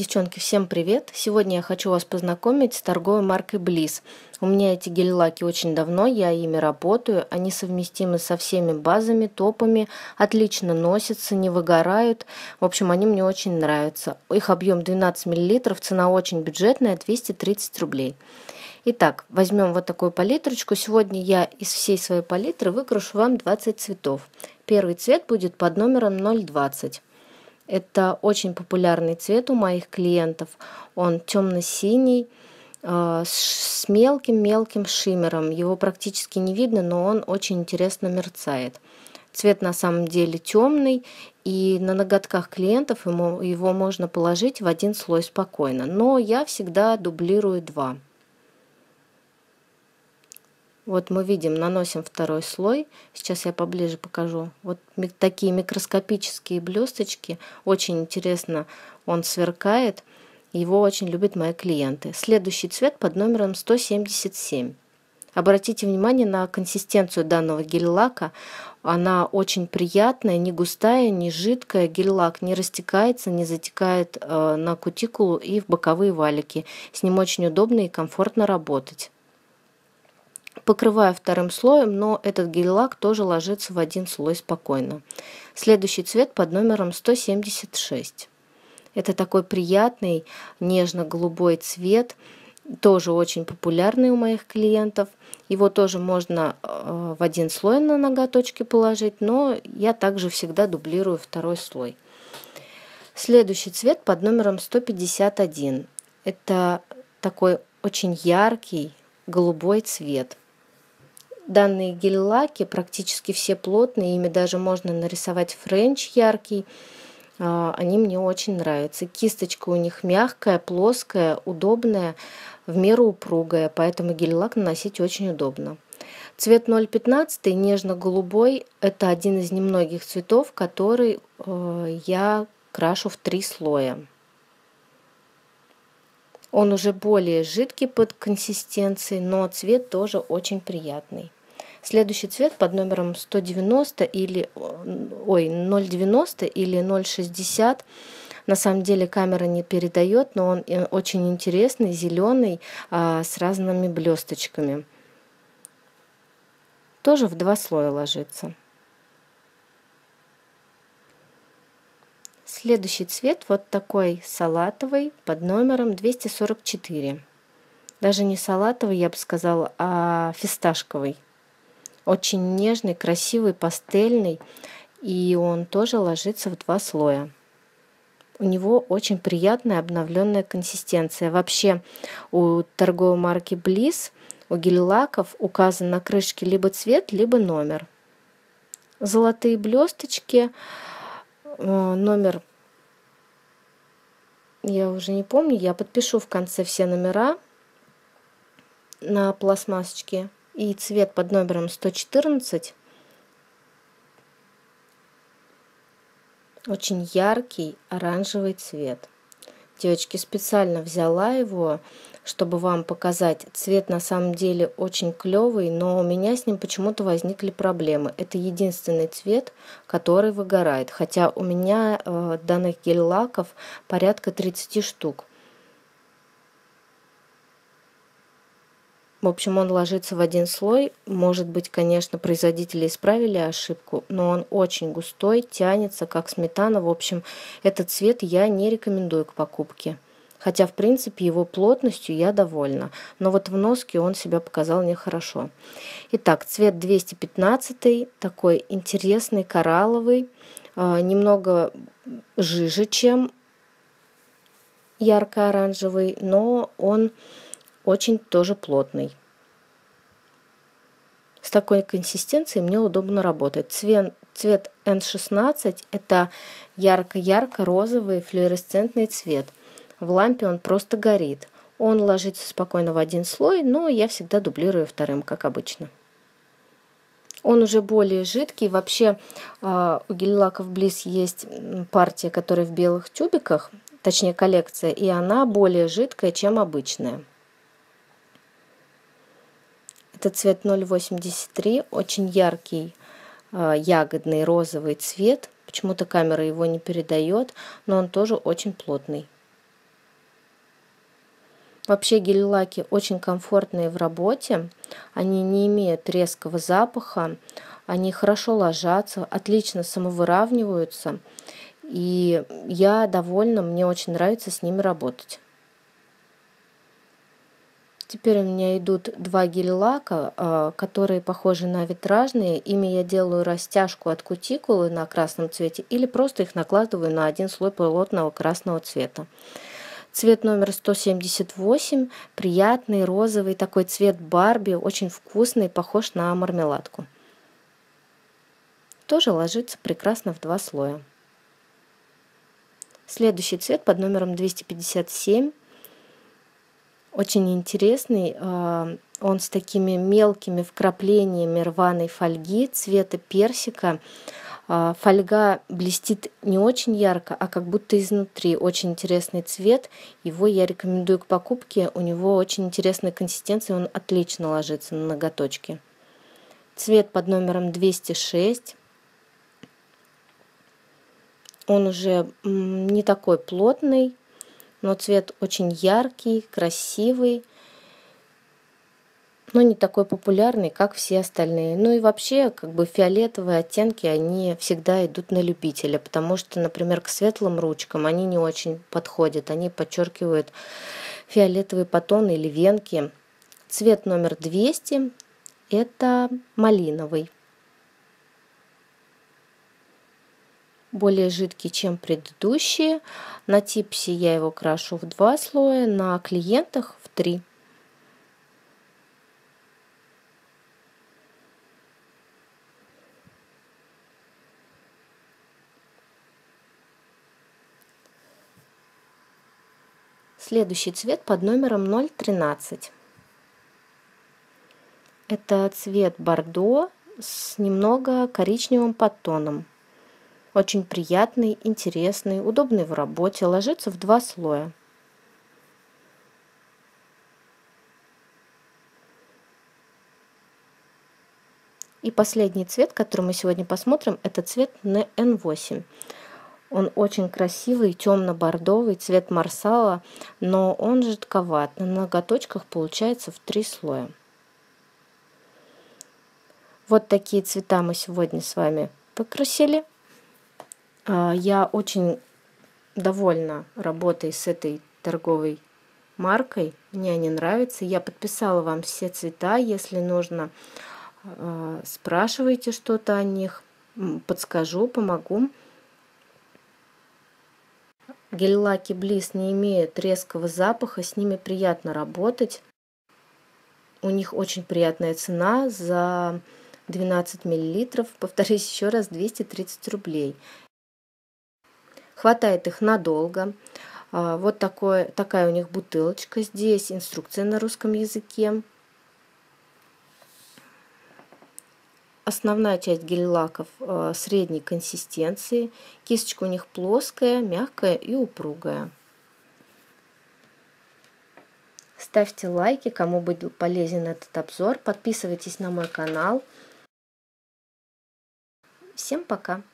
Девчонки, всем привет! Сегодня я хочу вас познакомить с торговой маркой Bliss. У меня эти гель-лаки очень давно, я ими работаю. Они совместимы со всеми базами, топами, отлично носятся, не выгорают. В общем, они мне очень нравятся. Их объем 12 мл, цена очень бюджетная, 230 рублей. Итак, возьмем вот такую палитрочку. Сегодня я из всей своей палитры выкрашу вам 20 цветов. Первый цвет будет под номером 020. Это очень популярный цвет у моих клиентов. Он темно-синий, с мелким-мелким шиммером. Его практически не видно, но он очень интересно мерцает. Цвет на самом деле темный, и на ноготках клиентов его можно положить в один слой спокойно. Но я всегда дублирую два. Вот мы видим, наносим второй слой. Сейчас я поближе покажу. Вот такие микроскопические блесточки. Очень интересно он сверкает. Его очень любят мои клиенты. Следующий цвет под номером 177. Обратите внимание на консистенцию данного гель-лака. Она очень приятная, не густая, не жидкая. Гель-лак не растекается, не затекает на кутикулу и в боковые валики. С ним очень удобно и комфортно работать. Покрываю вторым слоем, но этот гель-лак тоже ложится в один слой спокойно. Следующий цвет под номером 176. Это такой приятный нежно-голубой цвет, тоже очень популярный у моих клиентов. Его тоже можно в один слой на ноготочки положить, но я также всегда дублирую второй слой. Следующий цвет под номером 151. Это такой очень яркий голубой цвет. Данные гель-лаки практически все плотные, ими даже можно нарисовать френч яркий. Они мне очень нравятся. Кисточка у них мягкая, плоская, удобная, в меру упругая, поэтому гель-лак наносить очень удобно. Цвет 015 нежно-голубой – это один из немногих цветов, который я крашу в 3 слоя. Он уже более жидкий под консистенцией, но цвет тоже очень приятный. Следующий цвет под номером 190 или 090 или 060. На самом деле камера не передает, но он очень интересный, зеленый, с разными блесточками. Тоже в 2 слоя ложится. Следующий цвет вот такой салатовый под номером 244. Даже не салатовый, я бы сказала, а фисташковый. Очень нежный, красивый, пастельный, и он тоже ложится в 2 слоя. У него очень приятная обновленная консистенция. Вообще у торговой марки Bliss, у гель-лаков указан на крышке либо цвет, либо номер. Золотые блесточки, номер, я уже не помню, я подпишу в конце все номера на пластмассочке. И цвет под номером 114. Очень яркий оранжевый цвет. Девочки, специально взяла его, чтобы вам показать. Цвет на самом деле очень клевый, но у меня с ним почему-то возникли проблемы. Это единственный цвет, который выгорает. Хотя у меня данных гель-лаков порядка 30 штук. В общем, он ложится в один слой. Может быть, конечно, производители исправили ошибку, но он очень густой, тянется, как сметана. В общем, этот цвет я не рекомендую к покупке. Хотя, в принципе, его плотностью я довольна. Но вот в носке он себя показал нехорошо. Итак, цвет 215, такой интересный, коралловый, немного жиже, чем ярко-оранжевый, но он очень тоже плотный. С такой консистенцией мне удобно работать. Цвет N16 это ярко-ярко розовый флуоресцентный цвет. В лампе он просто горит. Он ложится спокойно в один слой, но я всегда дублирую вторым, как обычно. Он уже более жидкий. Вообще у гель-лаков Bliss есть партия, которая в белых тюбиках, точнее коллекция, и она более жидкая, чем обычная. Это цвет 083, очень яркий ягодный розовый цвет. Почему-то камера его не передает, но он тоже очень плотный. Вообще гель-лаки очень комфортные в работе, они не имеют резкого запаха, они хорошо ложатся, отлично самовыравниваются, и я довольна, мне очень нравится с ними работать. Теперь у меня идут два гель-лака, которые похожи на витражные. Ими я делаю растяжку от кутикулы на красном цвете или просто их накладываю на один слой плотного красного цвета. Цвет номер 178, приятный, розовый, такой цвет Барби, очень вкусный, похож на мармеладку. Тоже ложится прекрасно в два слоя. Следующий цвет под номером 257. Очень интересный, он с такими мелкими вкраплениями рваной фольги цвета персика. Фольга блестит не очень ярко, а как будто изнутри. Очень интересный цвет, его я рекомендую к покупке, у него очень интересная консистенция, он отлично ложится на ноготочки. Цвет под номером 206. Он уже не такой плотный, но цвет очень яркий, красивый, но не такой популярный, как все остальные. Ну и вообще, как бы фиолетовые оттенки, они всегда идут на любителя, потому что, например, к светлым ручкам они не очень подходят, они подчеркивают фиолетовые подтоны или венки. Цвет номер 200 – это малиновый. Более жидкий, чем предыдущие. На типсе я его крашу в 2 слоя, на клиентах в 3. Следующий цвет под номером 013. Это цвет бордо с немного коричневым подтоном. Очень приятный, интересный, удобный в работе, ложится в 2 слоя. И последний цвет, который мы сегодня посмотрим, это цвет N8. Он очень красивый, темно-бордовый, цвет марсала, но он жидковат. На ноготочках получается в 3 слоя. Вот такие цвета мы сегодня с вами покрасили. Я очень довольна работой с этой торговой маркой. Мне они нравятся. Я подписала вам все цвета. Если нужно, спрашивайте что-то о них. Подскажу, помогу. Гель-лаки Bliss не имеют резкого запаха. С ними приятно работать. У них очень приятная цена за 12 мл. Повторюсь еще раз, 230 рублей. Хватает их надолго. Вот такая у них бутылочка. Здесь инструкция на русском языке. Основная часть гель-лаков средней консистенции. Кисточка у них плоская, мягкая и упругая. Ставьте лайки, кому будет полезен этот обзор. Подписывайтесь на мой канал. Всем пока!